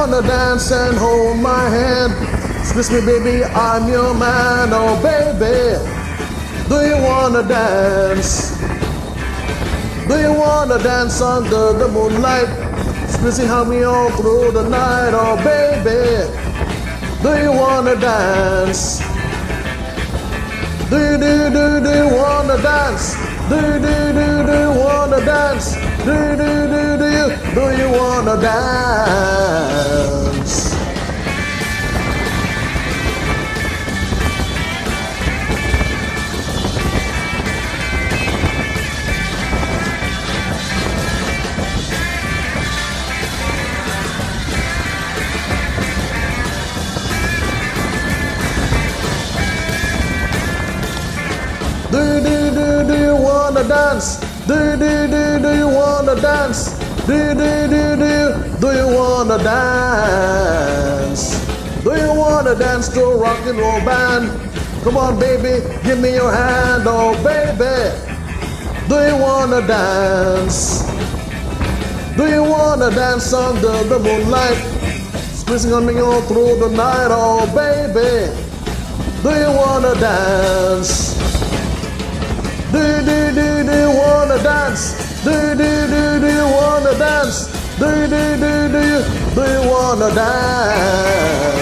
wanna dance and hold my hand? Squeeze me, baby, I'm your man. Oh, baby, do you wanna dance? Do you wanna dance under the moonlight? Squeeze me, hug me all through the night. Oh, baby, do you wanna dance? Do you wanna dance? Do you wanna dance? Do you wanna dance? Do you wanna dance? Do you wanna dance? Do you wanna dance? Do you wanna dance to a rock and roll band? Come on, baby, give me your hand, oh baby. Do you wanna dance? Do you wanna dance under the moonlight? Squeezing on me all through the night, oh baby. Do you wanna dance? Do you wanna dance? Do you wanna dance? Do you wanna dance?